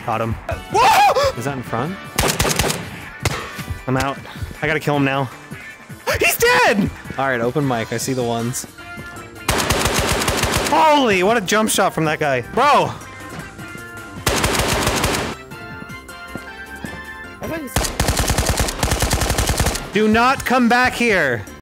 Got him. Whoa! Is that in front? I'm out. I gotta kill him now. He's dead! Alright, open mic. I see the ones. Holy, what a jump shot from that guy. Bro! Do not come back here!